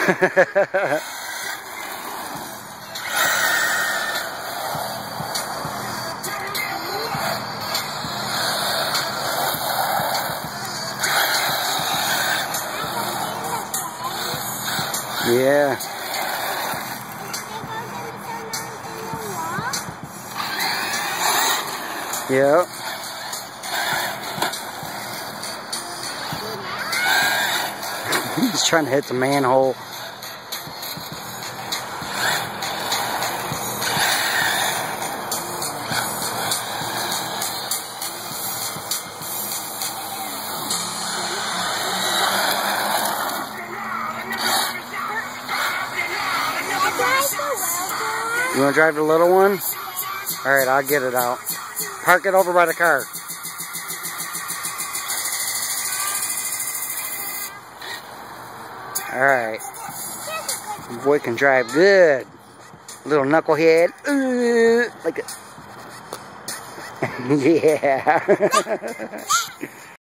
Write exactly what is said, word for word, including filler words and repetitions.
Yeah. Yep. He's trying to hit the manhole. You want to drive the little one? Alright, I'll get it out. Park it over by the car. Alright. Boy can drive good. Little knucklehead. Ooh, like a... yeah.